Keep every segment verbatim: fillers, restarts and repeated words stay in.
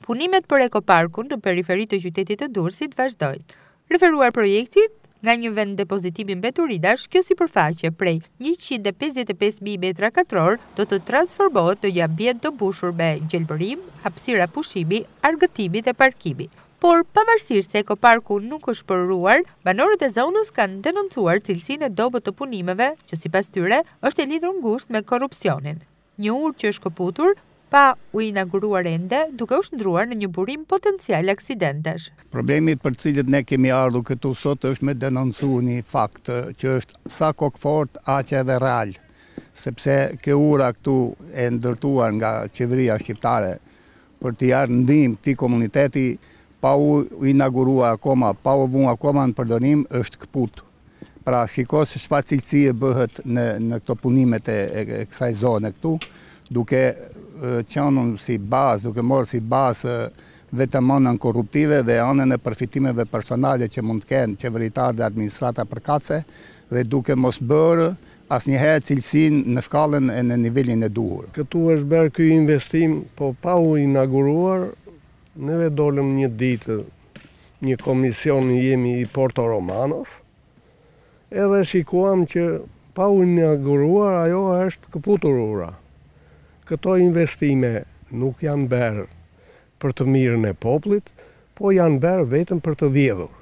Punimet për ekoparkun në periferi të qytetit të Durrësit vazhdojnë. Referuar projektit, nga një vend depozitimi mbeturinash, kjo sipërfaqe prej njëqind e pesëdhjetë e pesë mijë metra katror do të transformohet në një ambient të mbushur me gjelbërim, hapësira pushimi, argëtimi dhe parkimi. Por pavarësisht se ekoparku nuk është përruar, banorët e zonës kanë denoncuar cilësinë e dobët të punimeve, që sipas tyre është e lidhur ngushtë me korrupsionin. Një urë që është kaputur pa u inauguruar ende, duke u shndruar në një burim potencial aksidentesh. Problemit për cilët ne kemi ardhur këtu sot është me denoncu një fakt që është sa kokfort aq edhe real, sepse kjo ura këtu e ndërtuar nga qeveria shqiptare për të jarë ndihmë këtij komuniteti pa u inauguruar akoma, pa u vënë akoma në përdorim, është kaput. Pra shiko se çfarë cilësie bëhet në në këto punimet e, e, e kësaj zone këtu, duke qenë si bazë, duke marrë si bazë vetëm anën korruptive dhe anën e përfitimeve personale që mund të kenë qeveritarë dhe administrata përkatëse, dhe duke mos bërë asnjëherë cilësinë në shkallën e në nivelin e duhur. Këtu është bërë ky investim, po pa u inauguruar, neve dolëm një ditë, një komision jemi i Porto Romanos, edhe shikuam që pa u inauguruar ajo është kaputur ura. Këto investime nuk janë bërë për të mirën e popullit, po janë bërë vetëm për të vjedhur.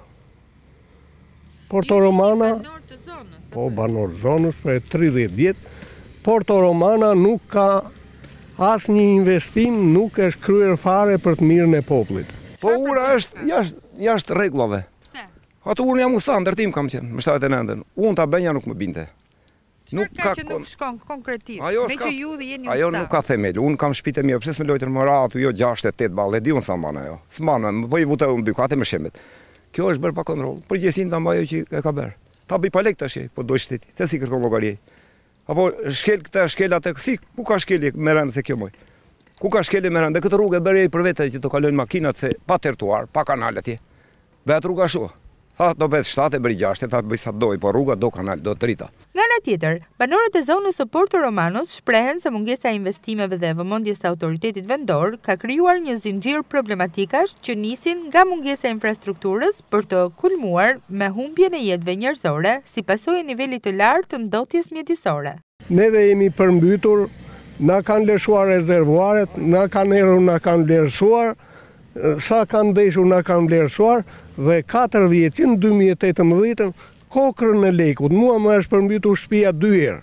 Porto Romana, po banor të zonës për tridhjetë vjet, Porto Romana nuk ka asnjë investim, nuk është kryer fare për të mirën e popullit. Po ura është jashtë jashtë rregullave. Pse? Atë urën jam usta, ndërtim kam qenë, më shtatë e nëntën. Unë ta bënja nuk më binte. Nuk ka që nuk shkon konkretisht. Ajo me që ju dhe jeni ajo usta. nuk ka themel. Unë kam shtëpitë mia, pse s'më lojtën më ratu, jo gjashtë e tetë ballë, di unë sa mban ajo. S'mban, më po i vutoj unë dy katë më shemet. Kjo është bërë pa kontroll. Përgjegjësinë ta mbajë që e ka bërë. Ta bëj pa lek tash, po do shteti. Te si kërkon llogari. Apo shkel këtë, shkel atë, si ku ka shkelje me rënd se kjo moj. Ku ka shkelje me rënd, këtë rrugë e bërej për vete që të kalojnë makinat se pa tertuar, pa kanal atje. Bëhet rruga ashtu. Tha do bëhet shtatë bëri gjashtë, ta bëj sa doj, po rruga do kanal, do të rrita. Nga ana tjetër, banorët e zonës së Porto Romanos shprehen se mungesa e investimeve dhe vëmendjes së autoritetit vendor ka krijuar një zinxhir problematikash që nisin nga mungesa e infrastrukturës për të kulmuar me humbjen e jetëve njerëzore si pasojë e nivelit të lartë të ndotjes mjedisore. Neve jemi përmbytur, na kanë lëshuar rezervuaret, na kanë errur, na kanë vlerësuar, sa kanë deshur na kanë vlerësuar dhe katër vjeçin dy mijë e tetëmbëdhjetë kokrën e lekut. Mua më është përmbytur shtëpia dy herë.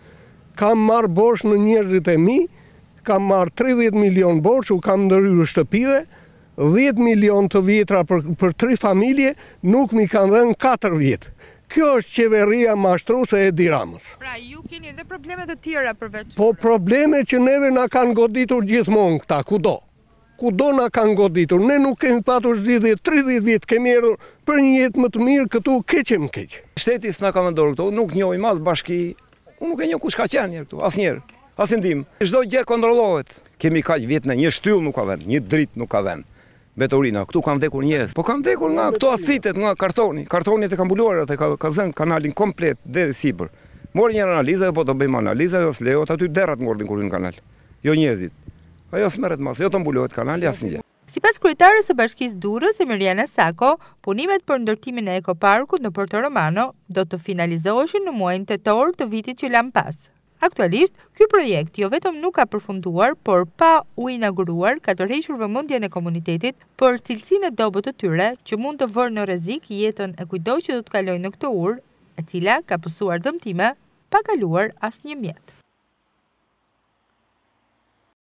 Kam marrë borx në njerëzit e mi, kam marrë tridhjetë milion borx, u kam ndërhyrë shtëpive, dhjetë milion të vjetra për, për tri familje, nuk mi kanë dhënë katër vjet. Kjo është qeveria mashtruese e Edi Ramës. Pra ju keni edhe probleme të tjera përveç. Po probleme që neve na kanë goditur gjithmonë këta, kudo. Kudo na kanë goditur, ne nuk kemi patur zgjidhje tridhjetë vjet, kemi erdhur për një jetë më të mirë, këtu keq e më keq. Shteti s'na ka vendosur këtu, nuk njohim as bashki, unë nuk e njoh kush ka qenë njerë këtu, asnjëherë, as ndim. Çdo gjë kontrollohet. Kemi kaq vjet në një shtyll nuk ka vend, një dritë nuk ka vend. Betorina, këtu kanë vdekur njerëz. Po kanë vdekur nga këto acitet, nga kartoni. Kartonit e kanë mbuluar atë, ka, ka zënë kanalin komplet deri sipër. Mori një analizë, po do bëjmë analizë, ose lejohet aty derrat mordin kur në kanal. Jo njerëzit. Ajo s'merret mas, jo të mbulohet kanali asnjë gjë. Sipas kryetares së Bashkisë Durrës, Emiliana Sako, punimet për ndërtimin e ekoparkut në Porto Romano do të finalizoheshin në muajin tetor të vitit që lan pas. Aktualisht, ky projekt jo vetëm nuk ka përfunduar, por pa u inauguruar ka tërhequr vëmendjen e komunitetit për cilësinë e dobët të tyre që mund të vërë në rrezik jetën e kujdo që do të kalojë në këtë urë, e cila ka pësuar dëmtime pa kaluar asnjë mjet.